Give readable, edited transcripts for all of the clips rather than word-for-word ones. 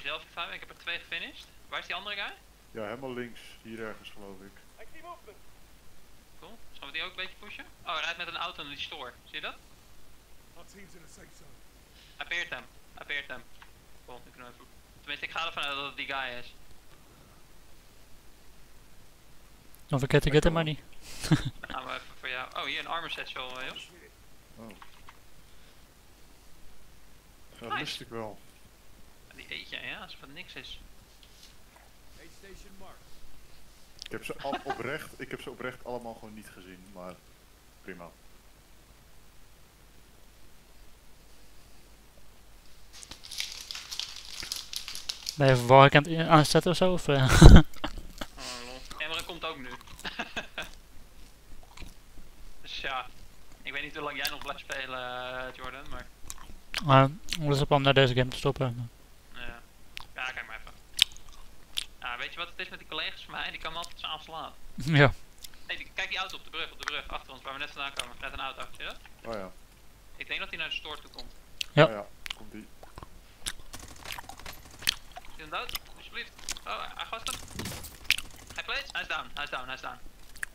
Selfie 5, ik heb er 2 gefinished. Waar is die andere guy? Ja, helemaal links. Hier ergens geloof ik. Cool. Zullen we die ook een beetje pushen? Oh, hij rijdt met een auto naar die store. Zie je dat? Hij peert hem. Hij peert hem. Cool, nu kunnen we even... Tenminste, ik ga ervan uit dat het die guy is. Don't forget to get the money. Dan gaan we even voor jou... Oh, hier een armor set show, Jos. Oh. Ja, dat Nice. wist ik wel. Die eet je, ja, alsof het niks is. Ik heb ze oprecht allemaal gewoon niet gezien, maar prima. Ben je even warcamp aanzetten of zo? Of, Oh, lol. Emre komt ook nu. Dus ja, ik weet niet hoe lang jij nog blijft spelen, Jordan, maar... Alles op om naar deze game te stoppen. Ja, ja, kijk maar even. Ja, weet je wat het is met die collega's van mij? Die kan me altijd zo aanslaan. Ja. Hey, kijk die auto op de brug, achter ons, waar we net vandaan komen. Net een auto, zie je dat? Oh ja. Ik denk dat hij naar de store toe komt. Ja. Oh ja, komt die. Is hij dan dood? Alsjeblieft. Oh, hij gast hem. Hij plays? Hij is down, hij is down, hij is down.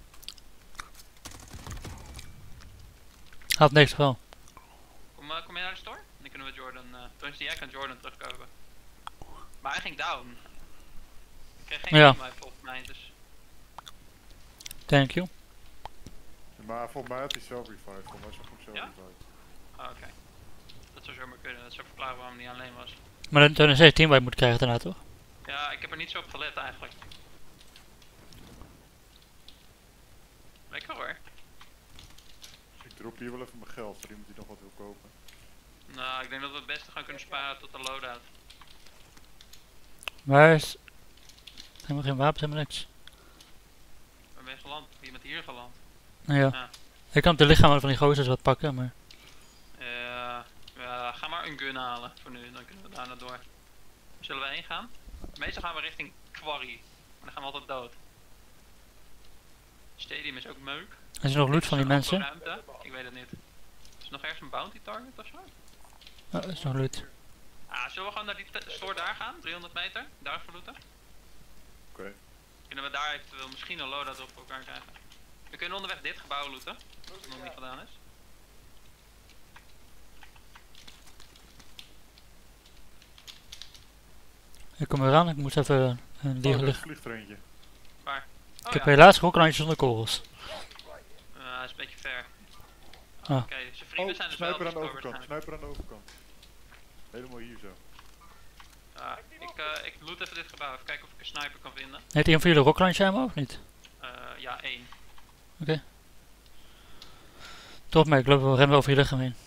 Had niks wel. Kom je naar de store? Dan kunnen we Jordan, tenminste jij kan Jordan terugkomen. Maar hij ging down. Ik kreeg geen Ja. team volgens mij, dus... Thank you. Maar volgens mij had hij zelf revived. Volgens mij zag ik hem zelf Ja? revived. Oh, oké. Dat zou zomaar kunnen, dat zou verklaren waarom hij niet alleen was. Maar dan nog steeds teamwipe moet krijgen daarna toch? Ja, ik heb er niet zo op gelet eigenlijk. Lekker hoor. Ik drop hier wel even mijn geld voor iemand die nog wat wil kopen. Nou, ik denk dat we het beste gaan kunnen sparen tot de loadout. Waar is... Helemaal geen wapens, helemaal niks. Waar ben je geland? Wie bent hier geland? Nou ja. Ja. Ik kan op de lichamen van die gozers wat pakken, maar... Ja, ga maar een gun halen voor nu, dan kunnen we daarna door. Zullen we heen gaan? Meestal gaan we richting Quarry, maar dan gaan we altijd dood. Stadium is ook meuk. Is er nog loot van die Is er mensen? ruimte? Ik weet het niet. Is er nog ergens een bounty target ofzo? Oh, is nog loot. Ah, zullen we gewoon naar die store daar gaan? 300 meter? Daar verlooten? Oké. Kunnen we daar eventueel misschien een loadout op elkaar krijgen? We kunnen onderweg dit gebouw looten, als het nog niet gedaan is. Ik kom eraan, ik moet even een Oh, er liggen. vliegt er eentje. Waar? Oh, Ik heb ja. helaas rooklandjes zonder kogels. Dat is een beetje ver. Ah. Oké, zijn vrienden Oh, zijn dus wel sniper aan de gescoord overkant. waarschijnlijk. Sniper aan de overkant. Helemaal hier zo. Ik loot even dit gebouw, even kijken of ik een sniper kan vinden. Heeft iemand van jullie rooklandje ammo of niet? Ja, 1. Toch, maar ik loop wel rennen over je lichaam heen.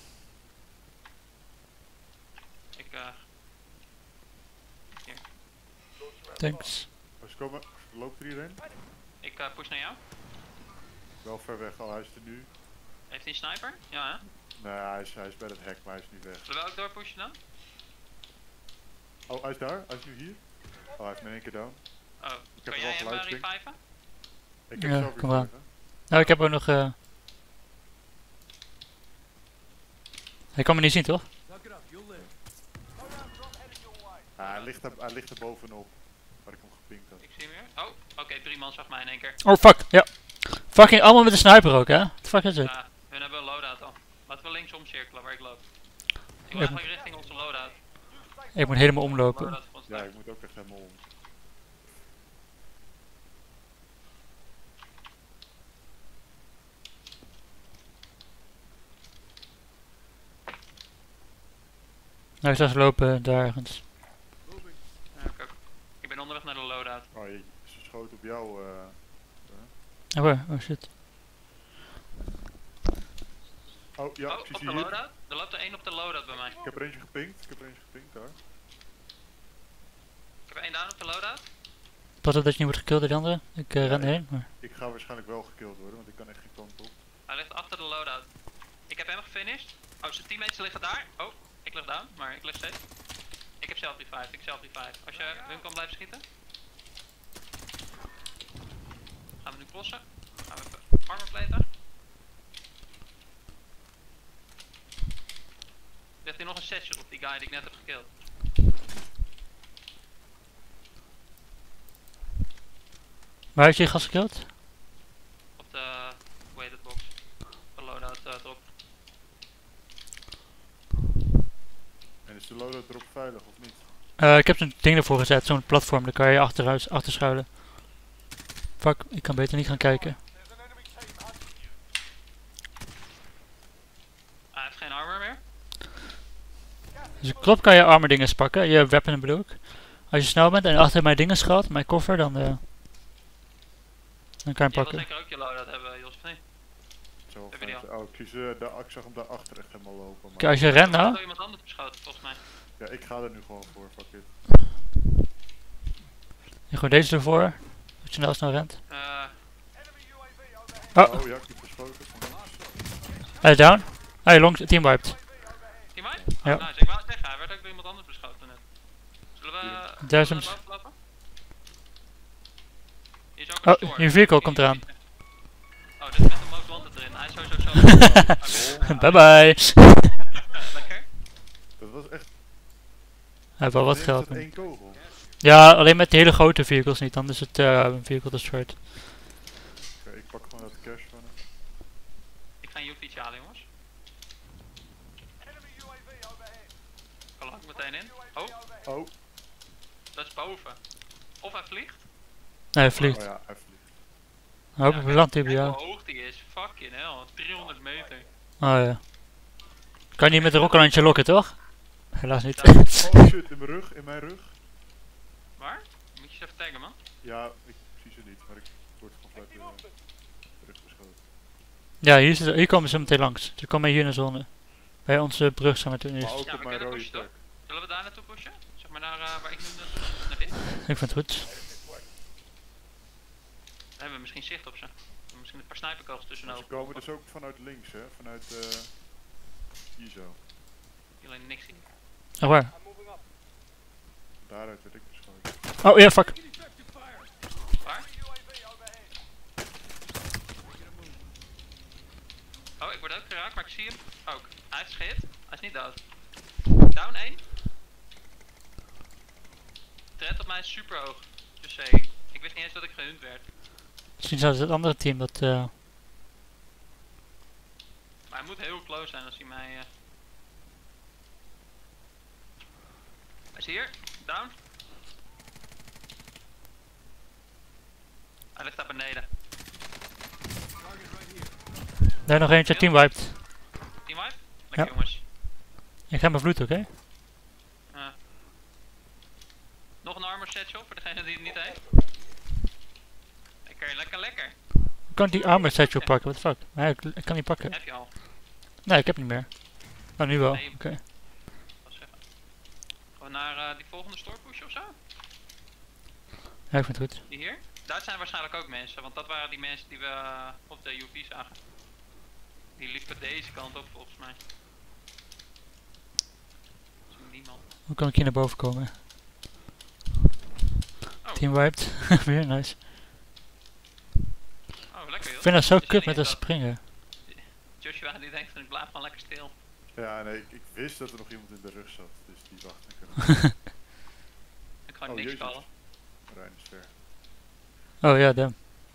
Hier. Thanks. Als komen, loopt er hierheen? Ik push naar jou. Wel ver weg, al hij is er nu. Heeft hij een sniper? Ja, hè? Nee, hij is bij het hek, maar hij is nu weg. Zullen we ook doorpushen dan? Oh, hij is daar? Hij is nu hier? Oh, hij heeft me in één keer down. Oh, Ik heb kan er wel jij hem geluidslink. reviven? Ik heb Ja, zelf kom maar. revived, hè. Nou, ik heb ook nog... Hij kan me niet zien, toch? Ah, hij ligt er bovenop. Waar ik hem gepinkt had. Ik zie hem weer. Oh, oké, 3 man zag mij in één keer. Oh, fuck, ja. Fucking allemaal met de sniper ook, hè? What the fuck is het? Ja, we hebben een loadout al. Laten we linksom cirkelen waar ik loop. Ik wil Ja. eigenlijk richting onze loadout. Ik moet helemaal omlopen. Loadout voor ons Ja, daar. ik moet ook echt helemaal om. Nou, ik zag ze lopen daar ergens. Ja, ik ook. Ik ben onderweg naar de loadout. Oh, ze schoot op jou. Oh, waar? Oh shit. Oh, ja, Oh, ik zie op ze de hier. loadout? Er loopt er één op de loadout bij mij. Ik heb er eentje gepinkt. Daar. Ik heb er één down op de loadout. Pas op dat je niet wordt gekilld door die andere. Ik ren erheen, maar... Ik ga waarschijnlijk wel gekilld worden, want ik kan echt geen kant op. Hij ligt achter de loadout. Ik heb hem gefinished. Oh, zijn teammates liggen daar. Oh, ik lig down, maar ik lig steeds. Ik heb zelf revive. Als je hun kan blijven schieten. Gaan we nu crossen. Gaan we even armor platen. Ligt hier nog een session op die guy die ik net heb gekilld. Waar heeft je gas gekild? Op de weighted box. De loadout drop. En is de loadout erop veilig of niet? Ik heb zo'n ding ervoor gezet, zo'n platform, daar kan je achter schuilen. Fuck, ik kan beter niet gaan kijken. Hij heeft geen armor meer. Dus klopt kan je armor dingen pakken, je weapon bedoel ik. Als je snel bent en achter mijn dingen schuilt, mijn koffer, dan kan je hem Je wil pakken. zeker ook je loadout hebben, Jos, of niet? Zo, Heb je die oh, ik zag hem daarachter echt helemaal lopen. Maar Kijk, als je rent Er wordt nou, door iemand anders beschoten, volgens mij. ja, ik ga er nu gewoon voor, fuck it. je gooit deze ervoor, dat je snel rent. Oh, Oh, ja, ik heb geschoten. hij is down. Hij long team wiped. Team mij? Ja. Oh, nice. Ik wou het zeggen, hij werd ook door iemand anders beschoten net. Zullen we Daar is zullen hem. we naar boven lopen? Hier is ook een Oh, store. je vehicle komt eraan. Oh, dit is met de most wanted erin. Hij is sowieso zo. Bye bye. Lekker. Dat was echt... Hij heeft wel wat Neemt geld. dat één kogel. Ja, alleen met de hele grote vehicles niet, dan is het een vehicle destroyed. Oké, ik pak gewoon uit de cash van hem. Ik ga een UV'tje halen, jongens. Kan er ook meteen in. Oh, Oh, dat is boven. Of hij vliegt. Nee, hij vliegt. oh ja, hij vliegt. Hopelijk belandt hij bij Kijk jou. hoe hoog die is. Fucking hell. 300 meter. Oh ja. Kan je niet met een rocketlauncher lokken, toch? Helaas niet. Oh shit, in mijn rug, in mijn rug. Waar? Moet je eens even taggen, man. Ja, ik zie ze niet, maar ik word gewoon vanuit de rug beschoten. Ja, hier komen ze meteen langs. Ze komen hier in de zone. Bij onze brug zijn we toen Maar eerst. ook Ja, op we mijn kunnen rode pushen, toch? plek. Zullen we daar naartoe pushen? Zeg maar naar waar ik nu naar dit. Ik vind het goed. Dan hebben we misschien zicht op ze. Misschien een paar sniperkogels Maar tussenop. ze komen dus ook vanuit links, hè? Vanuit hier zo. Alleen niks zien. Echt waar? Daaruit werd ik beschoten. Oh ja, fuck. Waar? Oh, ik word ook geraakt, maar ik zie hem ook. Hij heeft schit. Hij is niet dood. Down 1. Threat op mij is super hoog. Dus saying. Ik wist niet eens dat ik gehunt werd. Misschien zou het andere team dat... Maar hij moet heel close zijn als hij mij... Hij is hier. Down. Hij ligt daar beneden. Daar nog eentje, team wiped. Team wipe? Lekker Ja. jongens. Ik ga mijn vloed, oké? Nog een armor satchel voor degene die het niet heeft. Lekker, lekker, lekker. Hoe kan ik die armor satchel pakken? What the fuck? Nee, ik kan niet pakken. Heb je al. Nee, ik heb niet meer. Oh, nu wel. Nee. Oké. Wacht even. Gewoon naar die volgende store push of zo? Ja, ik vind het goed. Die hier? Daar zijn waarschijnlijk ook mensen, want dat waren die mensen die we op de UV zagen. Die liepen deze kant op volgens mij. Zie niemand. Hoe kan ik hier naar boven komen? Oh. Team wiped. Weer nice. Oh, lekker Ik joh. vind dat zo Dus kut je met dat denkt springen. Joshua die denkt van ik blijf gewoon lekker stil. Ja, nee, ik wist dat er nog iemand in de rug zat, dus die wacht ik Ik ga Oh, niks jezus. callen. Rijn is ver. Oh ja, damn.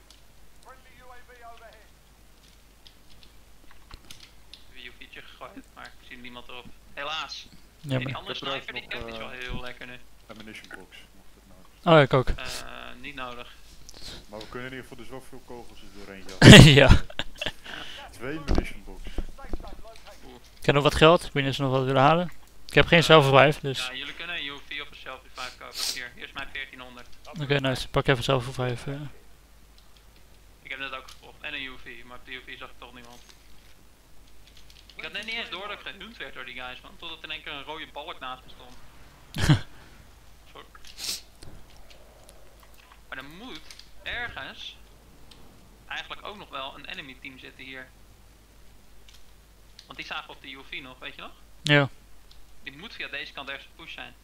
Ik heb een UV'tje gegooid, maar ik zie niemand erop. Helaas. Ja, En die maar... andere Ik heb eruit sniper die nog, kent is wel heel lekker nu. Ammunition box, mocht het nou. Oh, ik ook. Niet nodig. Maar we kunnen in ieder geval dus wel veel kogels er doorheen jassen. Ja. 2 munition box. Ik heb nog wat geld. Ik weet niet of ze nog wat willen halen. Ik heb geen self-revive, dus... Ja, jullie kunnen een UV of een self-revive kopen. Hier is mijn 1400. Oké, nice. Pak even self-revive. Ik heb net ook gekocht. En een UV, maar op de UV zag ik toch niemand. Ik had net niet eens door dat ik gehunt werd door die guys, man. Totdat in één keer een rode balk naast me stond. Fuck. Maar er moet ergens eigenlijk ook nog wel een enemy team zitten hier. Want die zagen op de UV nog, weet je nog? Ja. Die moet via deze kant ergens push zijn.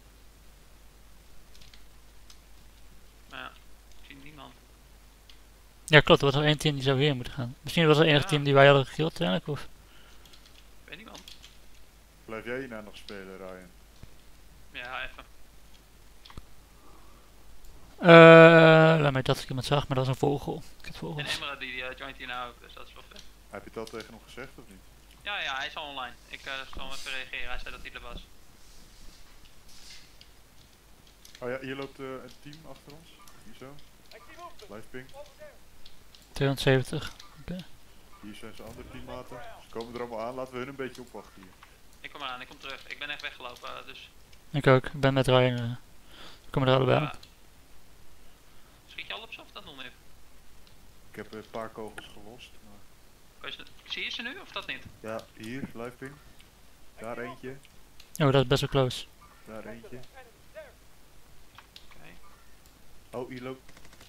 Maar ja, ik zie niemand. Ja, klopt. Er was er één team die zou hier moeten gaan. Misschien was er enig Ja. team die wij hadden gekild uiteindelijk, of... Ik weet niemand. Blijf jij hierna nog spelen, Ryan? Ja, even. Waarmee dat ik iemand zag, maar dat was een vogel. Ik heb En vogels. Emra die joint hier nou ook, dus dat is wel vet. Heb je het al tegen hem gezegd of niet? Ja, ja, hij is al online. Ik zal hem even reageren, hij zei dat hij er was. Oh ja, hier loopt een team achter ons. Hier zo. Live ping. 270. Hier zijn zijn andere teammaten. Ze komen er allemaal aan. Laten we hun een beetje opwachten hier. Ik kom eraan, ik kom terug. Ik ben echt weggelopen, dus... Ik ook. Ik ben met Ryan. We komen er allebei aan. Ja. Schiet je al op ze of dat nog niet? Ik heb een paar kogels gelost. Maar... Zie je ze nu of dat niet? Ja, hier, live ping. Daar eentje. Oh, dat is best wel close. Daar eentje. Oké. Oh, hier loopt...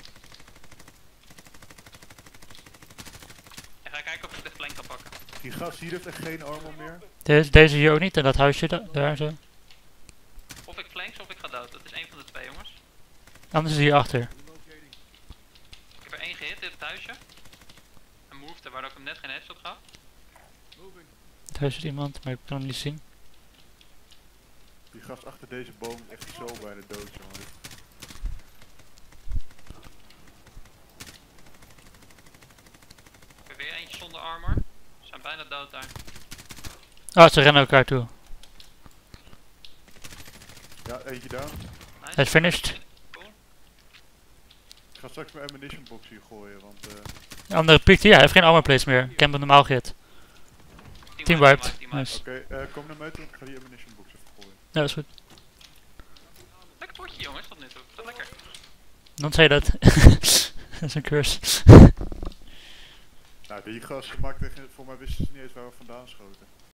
Ik ga kijken of ik de flank kan pakken. Die gast hier heeft echt geen armor meer. Deze hier ook niet, en dat huisje daar zo. Of ik flanks of ik ga dood. Dat is één van de twee, jongens. Anders is hij hierachter. Ik heb er één gehit in het huisje. Een move, waardoor ik hem net geen headshot gaf. Het huis is iemand, maar ik kan hem niet zien. Die gast achter deze boom is echt zo bijna dood, jongen. Ik heb weer eentje zonder armor. Ze zijn bijna dood daar. Oh, ze rennen elkaar toe. Ja, eentje down. Nice. Hij is finished. Cool. Ik ga straks mijn ammunition box hier gooien, want De andere piekt hier, hij heeft geen armor plates meer. Ik heb hem normaal gehit. Team wiped. Nice. oké, kom naar mij toe. Ik ga die ammunition box even gooien. Ja, dat is goed. Lekker potje, jongens, tot nu toe. Dat lekker. Dan zei je dat. Dat is een curse. Nou, die gast maakte voor mij wisten ze niet eens waar we vandaan schoten.